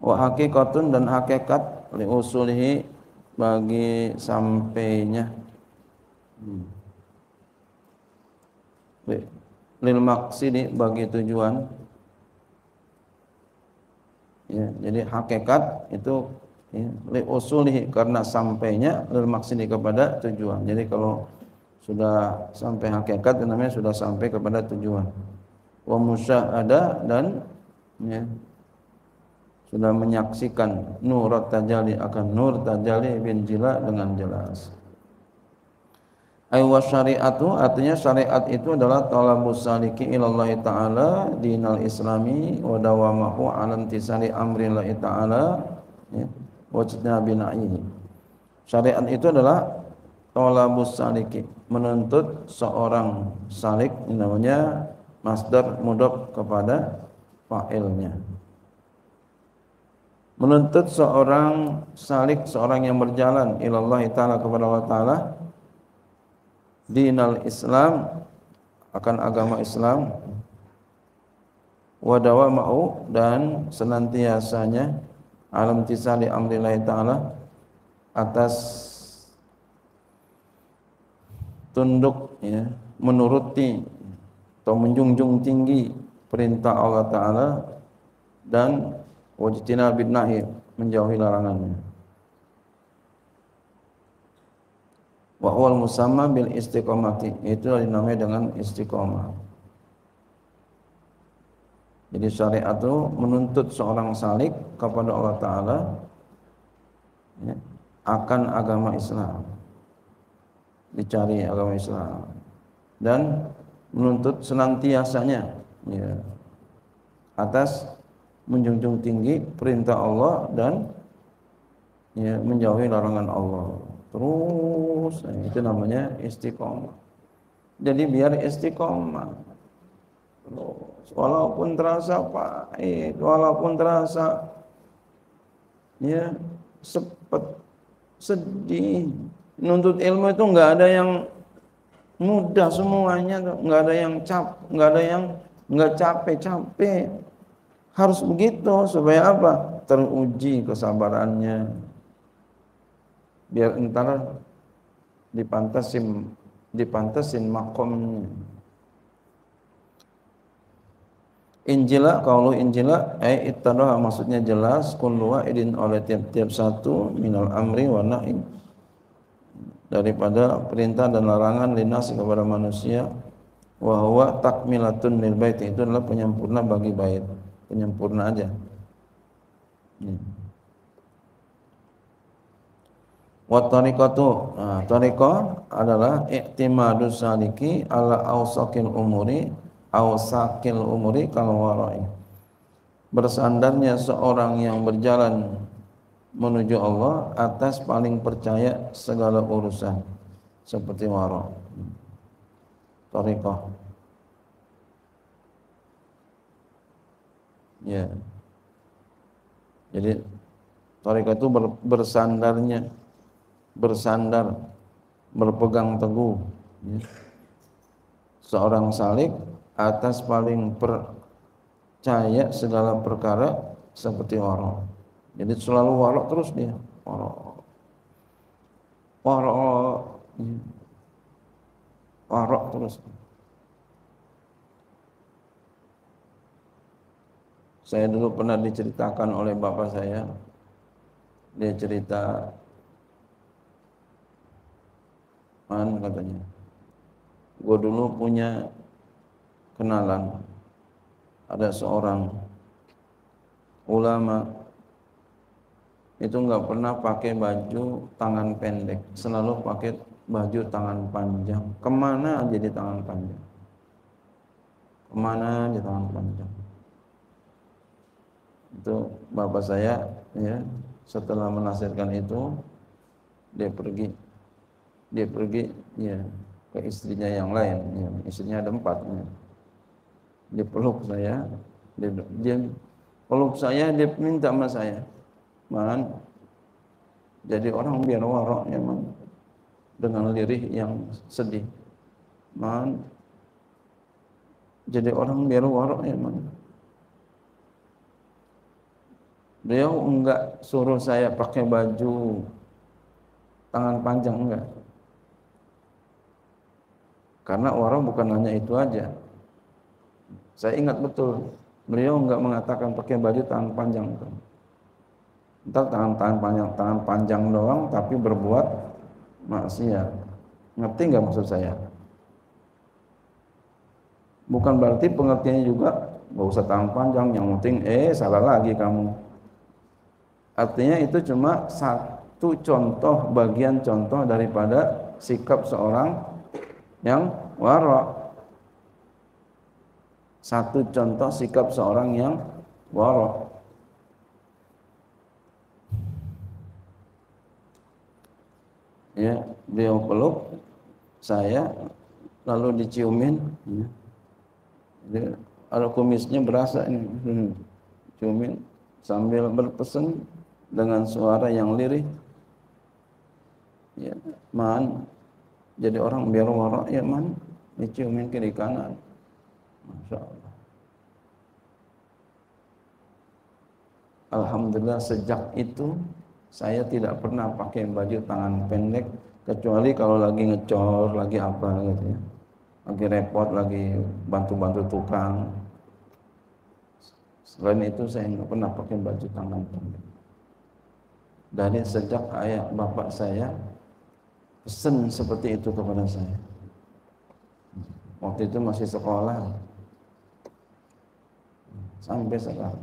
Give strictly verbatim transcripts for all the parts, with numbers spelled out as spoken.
Wa haqiqatun dan hakikat li usulihi bagi sampainya hmm. lil maqsidi bagi tujuan ya, jadi hakikat itu ya, li usulihi karena sampainya, lil maqsidi kepada tujuan. Jadi kalau sudah sampai hakikat namanya sudah sampai kepada tujuan. Wa musyahada dan ya, sudah menyaksikan nur tajalli akan nur tajalli bin jila dengan jelas. Ay wa syari'atu artinya syariat itu adalah talabus saliki ilallahi ta'ala dinal islami wa dawamahu ala intisari amrillahi ta'ala ya, wa jitnabi na'ihi. Syariat itu adalah talabus saliki, menuntut seorang salik, namanya masdar mudhaf kepada fa'ilnya. Menuntut seorang salik, seorang yang berjalan ilallahi ta'ala kepada Allah ta'ala dinal Islam akan agama Islam wa dawama'u dan senantiasanya alam tisali amrillahi ta'ala atas tunduk ya, menuruti atau menjunjung tinggi perintah Allah Ta'ala dan wajtinabin nahi menjauhi larangannya. Wa huwal musamma bil istiqomati, itu dinamai dengan istiqomah. Jadi syariat itu menuntut seorang salik kepada Allah Ta'ala ya, akan agama Islam, dicari agama Islam, dan menuntut senantiasanya ya, atas menjunjung tinggi perintah Allah dan ya, menjauhi larangan Allah. Terus nah, itu namanya istiqomah. Jadi biar istiqomah, walaupun terasa pahit, walaupun terasa ya sepet, sedih. Nuntut ilmu itu nggak ada yang mudah semuanya, nggak ada yang cap, nggak ada yang nggak capek-capek. Harus begitu supaya apa? Teruji kesabarannya. Biar entar dipantasin dipantasin makomnya. Injila, kalau injila eh ittadah maksudnya jelas kullu wa'idin oleh tiap-tiap satu minal amri wa nahi, daripada perintah dan larangan linas kepada manusia, wa huwa takmilatun lil bait, itu adalah penyempurna bagi bait, penyempurna aja. Hmm. Wa tariqatu, nah, tariqah adalah i'timadus saliki ala awsaqil umuri, awsaqil umuri kal warai. Bersandarnya seorang yang berjalan menuju Allah atas paling percaya segala urusan seperti wara. Tariqah. Ya. Jadi tariqah itu bersandarnya bersandar, berpegang teguh ya, seorang salik atas paling percaya segala perkara seperti wara. Jadi selalu wara terus dia, wara, wara, wara terus. Saya dulu pernah diceritakan oleh bapak saya, dia cerita man katanya, gue dulu punya kenalan, ada seorang ulama itu nggak pernah pakai baju tangan pendek, selalu pakai baju tangan panjang. Kemana aja di tangan panjang, kemana aja tangan panjang. Itu bapak saya ya, setelah menasihatkan itu dia pergi dia pergi ya ke istrinya yang lain ya, istrinya ada empat ya. Dia peluk saya, dia, dia peluk saya, dia minta sama saya, man jadi orang biar wara ya man, dengan lirih yang sedih, man jadi orang biar wara ya man. Beliau enggak suruh saya pakai baju tangan panjang, enggak. Karena waro bukan hanya itu aja. Saya ingat betul, beliau enggak mengatakan pakai baju tangan panjang. Entar tangan tangan panjang tangan panjang doang tapi berbuat maksiat. Ngerti enggak maksud saya? Bukan berarti pengertiannya juga enggak usah tangan panjang, yang penting eh salah lagi kamu. Artinya itu cuma satu contoh, bagian contoh daripada sikap seorang yang wara'. Satu contoh sikap seorang yang wara'. Ya, beliau peluk saya lalu diciumin. Ya. Ada kumisnya berasa ini. Hmm. Ciumin sambil berpesan dengan suara yang lirih, ya man, jadi orang biar wara, ya man, diciumin kiri kanan, masya Allah. Alhamdulillah sejak itu saya tidak pernah pakai baju tangan pendek kecuali kalau lagi ngecor, lagi apa gitu ya, lagi repot, lagi bantu-bantu tukang. Selain itu saya nggak pernah pakai baju tangan pendek. Dari sejak ayah bapak saya pesan seperti itu kepada saya. Waktu itu masih sekolah. Sampai sekarang.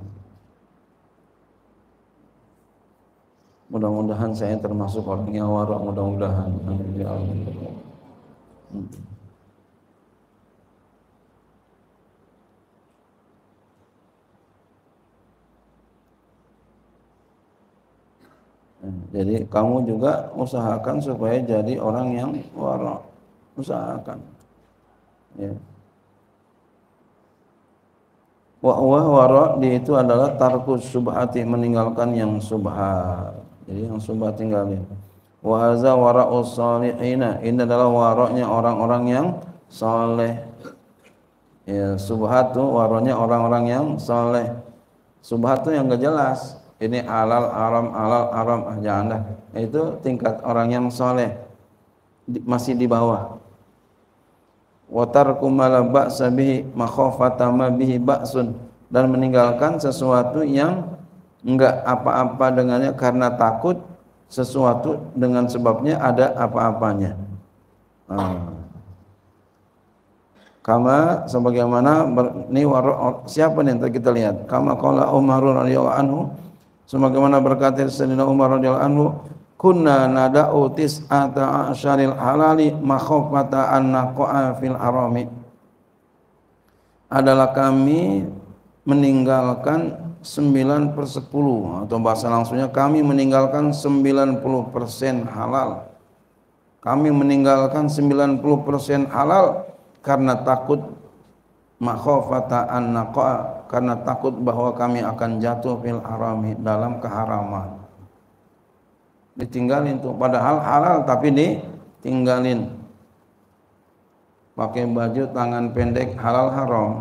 Mudah-mudahan saya termasuk orang yang wara', mudah-mudahan. Ya Allah. Jadi kamu juga usahakan supaya jadi orang yang wara', usahakan. Ya. Wa huwa wara' di itu adalah tarkus subhati, meninggalkan yang subhat. Jadi yang subhat tinggalin. Wa hadza wara'us salihina, ini adalah wara'nya orang-orang yang saleh. Ya, subhat itu wara'nya orang-orang yang saleh. Subhat itu yang enggak jelas. Ini halal, haram, halal, haram, ah, jangan dah. Itu tingkat orang yang soleh, di, masih di bawah. Wa tarku ma la ba'sa bihi makhafata ma bihi ba'sun, dan meninggalkan sesuatu yang enggak apa-apa dengannya karena takut sesuatu dengan sebabnya ada apa-apanya. Ah. Kama sebagaimana ber, ini war, siapa nih yang kita lihat? Kama qala Umar radhiyallahu anhu, sebagaimana berkata Sayyidina Umar radhiyallahu anhu, kunna nada'u tis'ata asyaril halali makhafata an naqa'a fil harami. Adalah kami meninggalkan sembilan per sepuluh, atau bahasa langsungnya kami meninggalkan sembilan puluh persen halal. Kami meninggalkan sembilan puluh persen halal karena takut makhafata an naqa'a, karena takut bahwa kami akan jatuh fil harami, dalam keharaman. Ditinggalin tuh, padahal halal tapi ditinggalin. Pakai baju tangan pendek halal haram.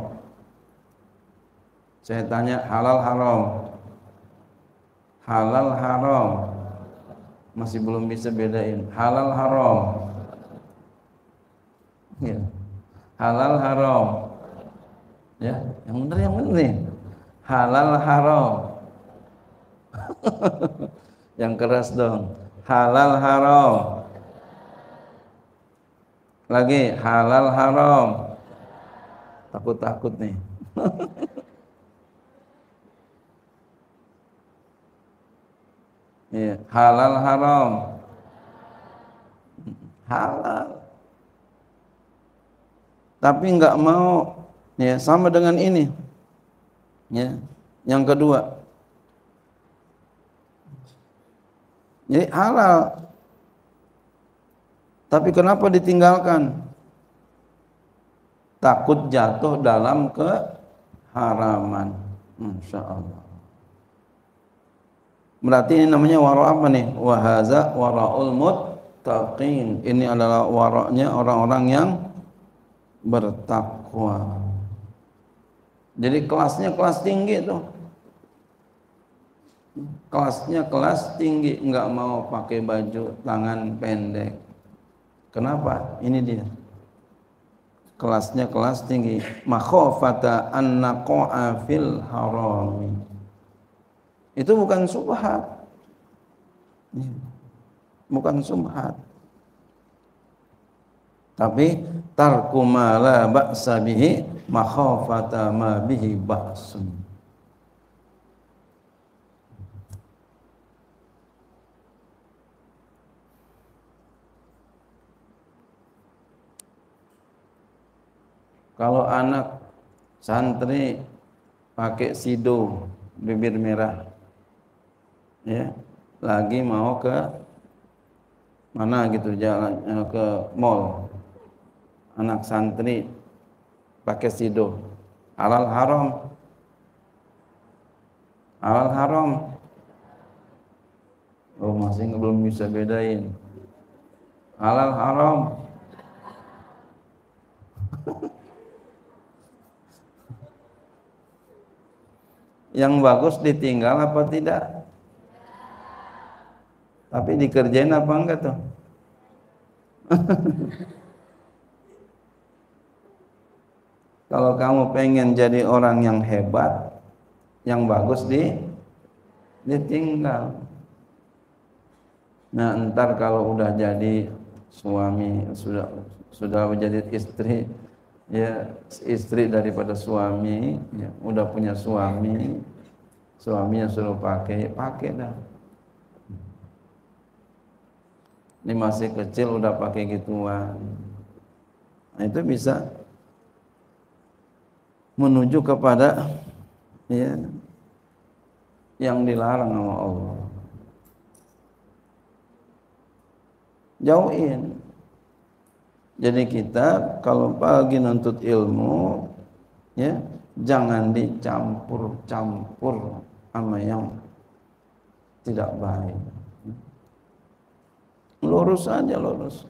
Saya tanya, halal haram? Halal haram. Masih belum bisa bedain. Halal haram. Ya. Halal haram. Ya, yang benar yang benar nih. Halal haram. Yang keras dong. Halal haram. Lagi, halal haram. Takut-takut nih. Ya, halal haram. Halal. Tapi enggak mau, ya sama dengan ini. Ya, yang kedua. Jadi halal. Tapi kenapa ditinggalkan? Takut jatuh dalam keharaman. Masya Allah. Berarti ini namanya wara' apa nih? Wahaza wara'ul muttaqin. Ini adalah wara'nya orang-orang yang bertakwa. Jadi kelasnya kelas tinggi tuh. kelasnya kelas tinggi, nggak mau pakai baju tangan pendek. Kenapa? Ini dia. Kelasnya kelas tinggi. Makhofata an naqa'a fil harami. Itu bukan subhat. Bukan subhat. Tapi tarku ma la ba'sa bihi makhafata ma bihi ba'sun. Kalau anak santri pakai sido bibir merah, ya, lagi mau ke mana gitu, jalan ke mall, anak santri pakai sido, halal haram, halal haram. Oh, masih belum bisa bedain halal haram. Yang bagus ditinggal apa tidak? Tapi dikerjain apa enggak tuh? Kalau kamu pengen jadi orang yang hebat, yang bagus di ditinggal. Nah, entar kalau udah jadi suami, sudah sudah menjadi istri, ya istri daripada suami, ya, udah punya suami, suaminya suruh pakai, pakai dah. Ini masih kecil udah pakai gituan. Nah, itu bisa menuju kepada ya yang dilarang sama Allah. Jauhin. Jadi kita kalau pagi nuntut ilmu, ya jangan dicampur-campur sama yang tidak baik. Lurus saja, lurus.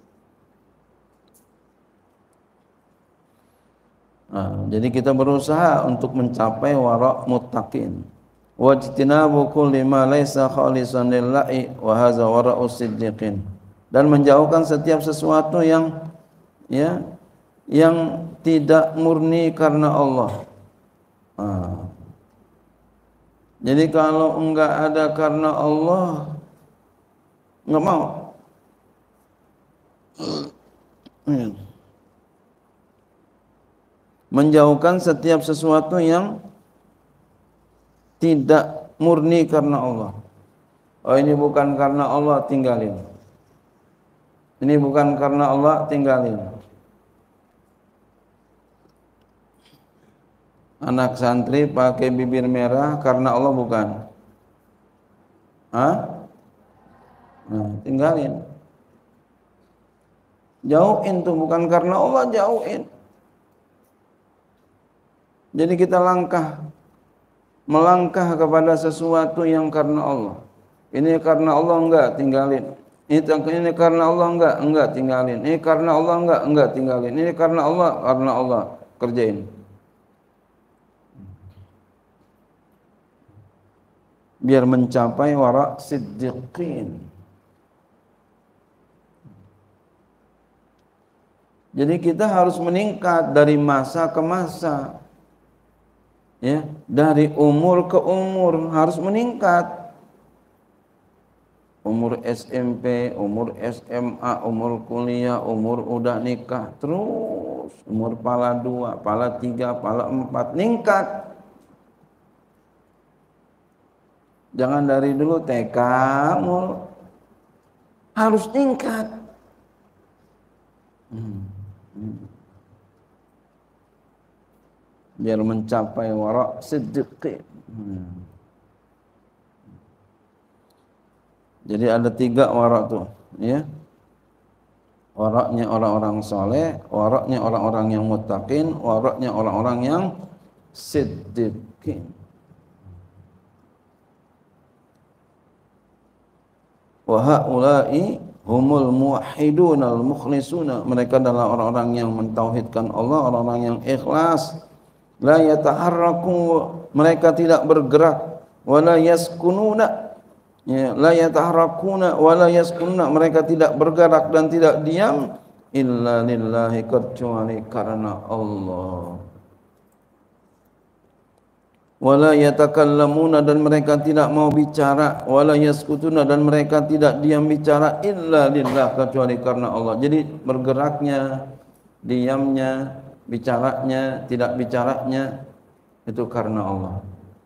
Nah, jadi kita berusaha untuk mencapai wara' muttaqin. Wajtinabu kulli ma laisa khalisan lillahi wa hadza wara'us siddiqin. Dan menjauhkan setiap sesuatu yang ya yang tidak murni karena Allah. Nah, jadi kalau enggak ada karena Allah, enggak mau. Menjauhkan setiap sesuatu yang tidak murni karena Allah. Oh, ini bukan karena Allah, tinggalin. Ini bukan karena Allah, tinggalin. Anak santri pakai bibir merah karena Allah, bukan? Hah? Nah, tinggalin. Jauhin tuh, bukan karena Allah, jauhin. Jadi kita langkah, melangkah kepada sesuatu yang karena Allah. Ini karena Allah, enggak, tinggalin. Ini, ini karena Allah, enggak, enggak, tinggalin. Ini karena Allah, enggak, enggak, tinggalin. Ini karena Allah, karena Allah, kerjain. Biar mencapai wara' siddiqin. Jadi kita harus meningkat dari masa ke masa. Ya, dari umur ke umur harus meningkat. Umur S M P, umur S M A, umur kuliah, umur udah nikah, terus umur pala dua, pala tiga, pala empat, ningkat. Jangan dari dulu T K, harus ningkat. Hmm. Hmm. Biar mencapai wara' siddiqin. Hmm. Jadi ada tiga wara' tuh, ya. Waraknya orang-orang soleh, waraknya orang-orang yang muttaqin, waraknya orang-orang yang siddiqin. Wa haula'i humul muwahhidun al-mukhlisuna. Mereka adalah orang-orang yang mentauhidkan Allah, orang-orang yang ikhlas. La yataharraku, mereka tidak bergerak wala yaskununa, ya, la yataharakuna wala yaskununa, mereka tidak bergerak dan tidak diam illa lillahi, kecuali karena Allah. Wala yatakallamuna, dan mereka tidak mau bicara, wala yaskutuna, dan mereka tidak diam bicara illa lillah, kecuali karena Allah. Jadi bergeraknya, diamnya, bicaranya, tidak bicaranya itu karena Allah.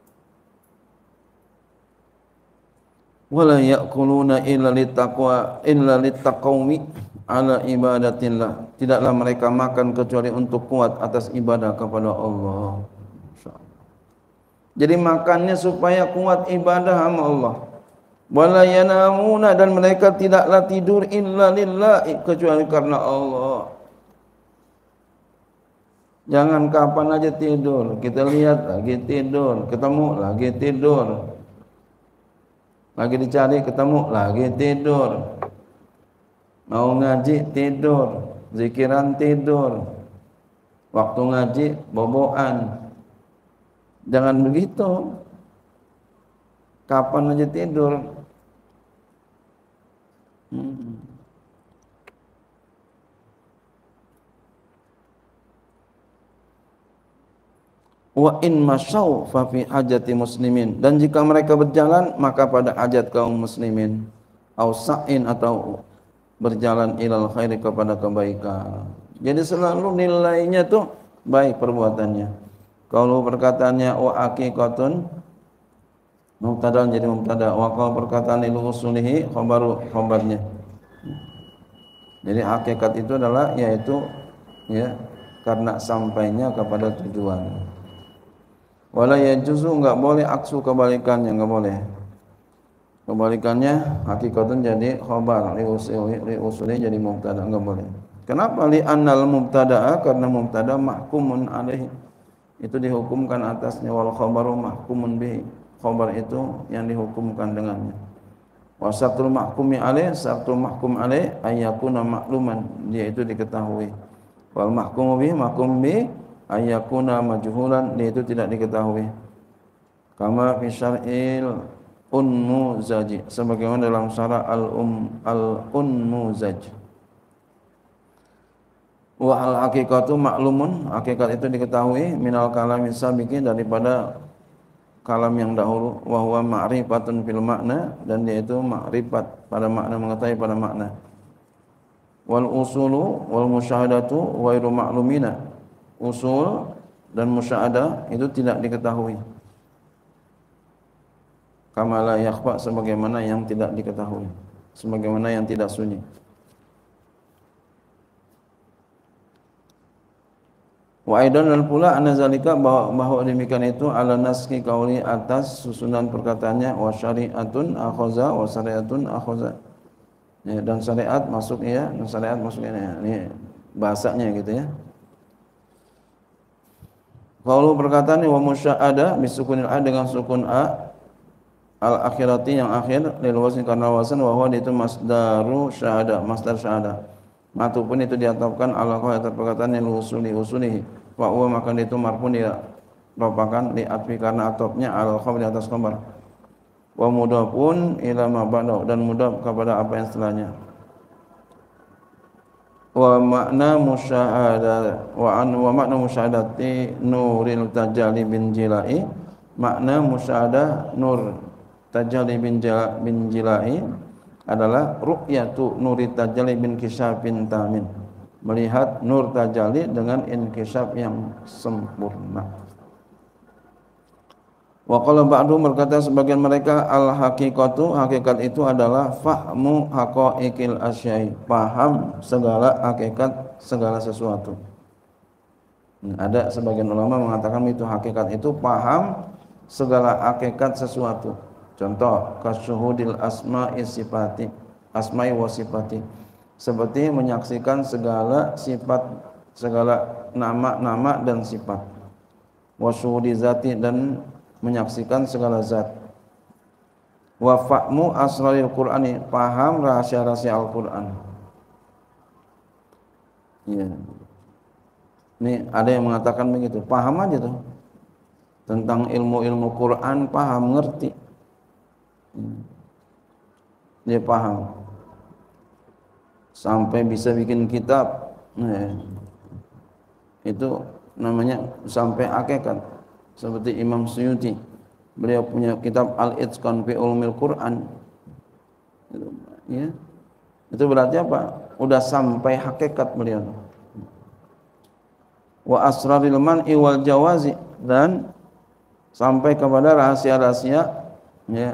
Wala yaquluna illa littaqwa illa littaqawmi ala ibadatillah, tidaklah mereka makan kecuali untuk kuat atas ibadah kepada Allah. Jadi makannya supaya kuat ibadah sama Allah. Wala yanamuna, dan mereka tidaklah tidur illa lillah, kecuali karena Allah. Jangan kapan aja tidur, kita lihat lagi tidur, ketemu lagi tidur, lagi dicari ketemu lagi tidur, mau ngaji tidur, zikiran tidur, waktu ngaji boboan. Jangan begitu, kapan aja tidur. hmm. Wa in masyau fa fi hajati muslimin, dan jika mereka berjalan maka pada hajat kaum muslimin, au sa'in, atau berjalan ilal khairi, kepada kebaikan. Jadi selalu nilainya tuh baik perbuatannya. Kalau perkataannya wa haqiqatun, mubtada jadi mubtada, wa kalau perkataan lil usulihi khabaru, khabarnya. Jadi hakikat itu adalah yaitu ya karena sampainya kepada tujuan. Wala yajuzu, enggak boleh, aksu, kebalikannya enggak boleh. Kebalikannya hakikatun jadi khabar, li usuli, li usuli jadi mubtada, enggak boleh. Kenapa? Li annal mubtada'a, karena mubtada mahkumun alaihi, itu dihukumkan atasnya, wal khabaru mahkumun bihi, khabar itu yang dihukumkan dengannya. Wa syartul mahkumi alaih, syartul mahkum alaih ayyakuna makluman, dia itu diketahui. Wal mahkumu bihi, mahkum bihi ayyakuna majhulan, dia itu tidak diketahui. Kama fi syar'il unmuzaji, sebagaimana dalam syara' al-um al-unmuzaj. Wa al haqiqatu maklumun, hakikat itu diketahui, minal kalami sabiqi, daripada kalam yang dahulu, wa huwa ma'rifatun fil makna, dan dia itu ma'rifat pada makna, mengetahui pada makna. Wal usulu wal musyahadatu ghairu ma'lumina, usul dan musyahadah itu tidak diketahui. Kama la yakhfa, sebagaimana yang tidak diketahui, sebagaimana yang tidak sunyi. Wa aidan, dan pula anna zalika, bahwa, bahwa demikian itu ala naski qauli, atas susunan perkataannya, wa syari'atun akhaza wa syari'atun akhaza, ya, dan syariat masuk ya, dan syariat masuk ini, ini bahasanya gitu ya. Qaulu perkataannya, wa musya'ada bisukunil a, dengan sukun a, al akhirati, yang akhir, lil wazni, karena wasan, wa huwa itu masdaru syahada, masdar syahada. Matu pun itu diatapkan ala qaul, atas perkataan yang usuli usulihi, wa huwa, maka itu marfun, dia merupakan li atfi, karena atopnya al khabar, di atas khabar. Wa mudafun ila ma ba'da, dan mudaf kepada apa yang setelahnya. Wa makna musyahada wa an wa makna musyahadati nuril tajalli bin jilai, makna musyahadah nur tajalli bin jila, bin jilai adalah ru'yatu nuri tajalli bin kisyafin tamin, melihat nur tajalli dengan inkisyaf yang sempurna. Wa qala ba'du, berkata sebagian mereka, al haqiqatu, hakikat itu adalah fahmu haqaiqil asyai, paham segala hakikat segala sesuatu. Ada sebagian ulama mengatakan itu hakikat itu paham segala hakikat sesuatu. Contoh, kasyuhudil asma'i sifati, asma'i wa sifati, seperti menyaksikan segala sifat, segala nama-nama dan sifat. Wa syuhudi zati, dan menyaksikan segala zat. Wa fahmu asraril Qur'ani, paham rahasia-rahasia Al-Qur'an. Ya. Ini ada yang mengatakan begitu, paham aja tuh. tentang ilmu-ilmu Quran, paham, ngerti. Dia paham. Sampai bisa bikin kitab. Nah, itu namanya sampai hakikat. Seperti Imam Suyuti, beliau punya kitab Al-Itqan fi Ulumil Quran. Ya. Itu berarti apa? Udah sampai hakikat beliau. Wa asraril man'i wal jawazi, dan sampai kepada rahasia-rahasia ya,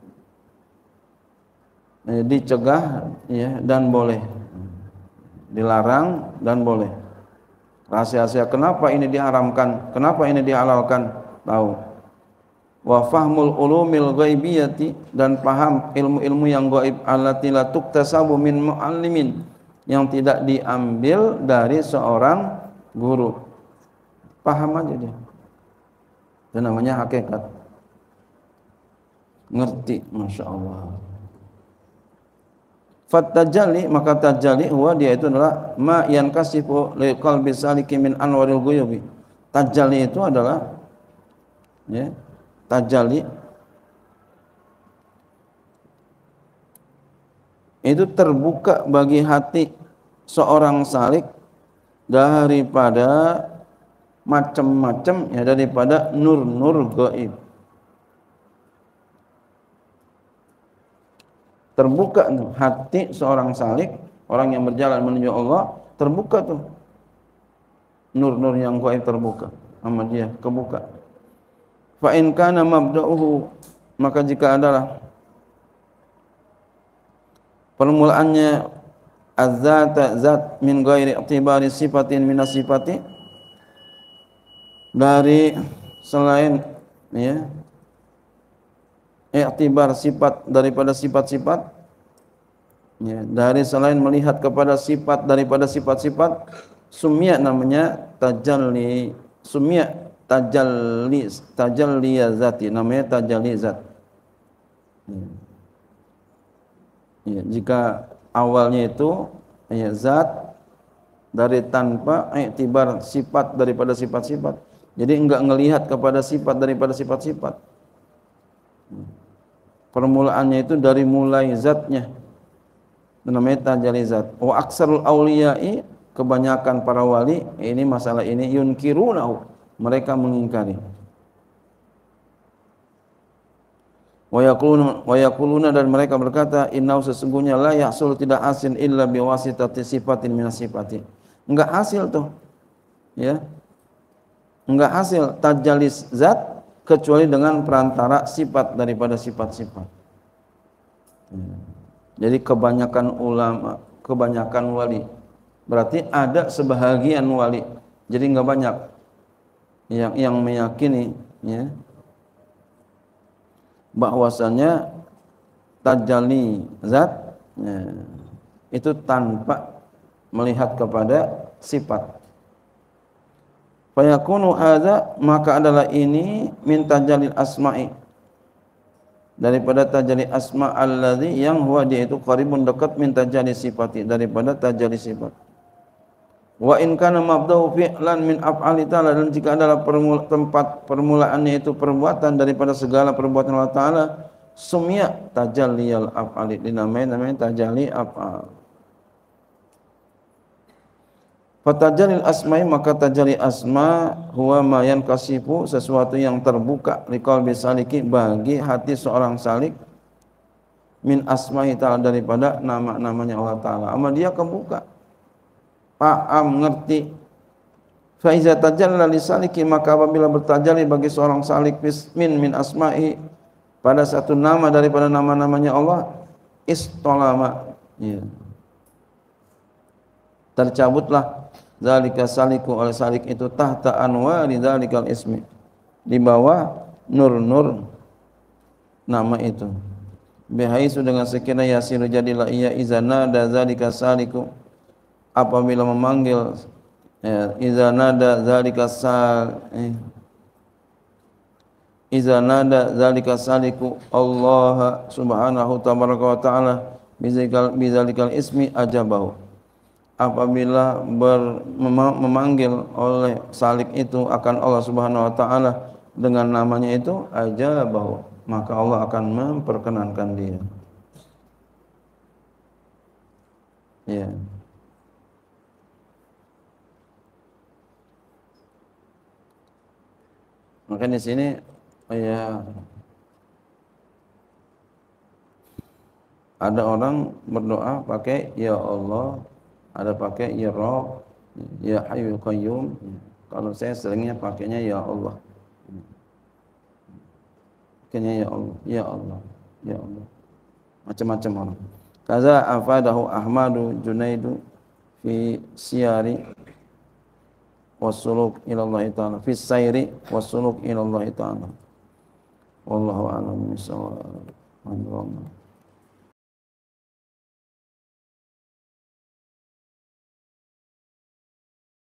dicegah ya dan boleh, dilarang dan boleh. Rahasia-rahasia kenapa ini diharamkan, kenapa ini dihalalkan, tahu. Wa fahmul ulumil ghaibiyati, dan paham ilmu-ilmu yang gaib, allati la tuktasabu min muallimin, yang tidak diambil dari seorang guru. Paham aja dia. Itu namanya hakikat. Ngerti, Masya Allah. Fattajalli, maka tajalli huwa, dia itu adalah ma yankasifu li qalbi saliki min anwaril ghuyubi. Tajalli itu adalah ya, tajalli itu terbuka bagi hati seorang salik daripada macam-macam ya, daripada nur-nur gaib. Terbuka tuh hati seorang salik, orang yang berjalan menuju Allah, terbuka tuh nur-nur yang gaib, terbuka sama dia, kebuka. Fa in kana mabda'uhu, maka jika adalah permulaannya az-zat zat min ghairi i'tibari sifatin minas sifati, dari selain ya i'tibar sifat daripada sifat-sifat ya, dari selain melihat kepada sifat daripada sifat-sifat, sumya namanya tajalli, sumya tajalli, tajalli zati, namanya tajalli zat. Ya, jika awalnya itu ya zat dari tanpa i'tibar sifat daripada sifat-sifat, jadi enggak ngelihat kepada sifat daripada sifat-sifat. Permulaannya itu dari mulai zatnya, namanya tajalli zat. Wa aksarul auliya'i, kebanyakan para wali, ini masalah ini yunkirunahu, mereka mengingkari. Wa yaquluna wa yaquluna, dan mereka berkata, innahu, sesungguhnya, la yahsul, tidak hasil, illa biwasitati sifatin minas sifati. Enggak hasil tuh. Ya. Enggak hasil tajalli zat kecuali dengan perantara sifat daripada sifat-sifat. Jadi kebanyakan ulama, kebanyakan wali, berarti ada sebahagian wali, jadi enggak banyak yang yang meyakini ya, bahwasanya tajalli zat ya, itu tanpa melihat kepada sifat. Fayakunu hadza, maka adalah ini min tajalil asma'i, daripada tajalli asma alladzi, yang huwa, dia itu qaribun, dekat, min tajalli sifati, daripada tajalli sifat. Wa in kana mabda'u fi'lan min af'ali ta'ala, dan jika adalah permula, tempat permulaannya itu perbuatan daripada segala perbuatan Allah Ta'ala, sumya tajalliyal af'ali, dinamai namanya tajalli af'al. Fatajalil asma'i, maka tajalli asma huwa ma yankasifu, sesuatu yang terbuka, liqalbi saliki, bagi hati seorang salik, min asma'i ta'ala, daripada nama-namanya Allah Ta'ala. Ama dia kebuka, paham, ngerti. Fa iza tajalla li saliki, maka apabila bertajalli bagi seorang salik min min asma'i, pada satu nama daripada nama-namanya Allah, istolama ya, tercabutlah zalika saliku, oleh salik itu, tahta anwari zalikal ismi, di bawah nur-nur nama itu. Bihaisu, dengan sekiranya, yasiru, jadilah ia, izana da zalika saliku, apabila memanggil ya, izana da zalika sal eh, izana zalika saliku Allah subhanahu tabaraka wa ta'ala bizalikal, bizalikal ismi ajabahu, apabila ber, memanggil oleh salik itu akan Allah Subhanahu wa taala dengan namanya itu aja bahwa maka Allah akan memperkenankan dia. Ya. Maka di sini ya ada orang berdoa pakai ya Allah, ada pakai ya Rabb, ya Hayyu Qayyum. Kalau saya seringnya pakainya ya Allah. Pakainya ya Allah, ya Allah, ya Allah. Macam-macam orang. Kaza afadahu Ahmadu Junaidu fi siyari wasuluk ila Allah Ta'ala fi sayri wasuluk ila Allah Ta'ala. Wallahu a'lam bishawab.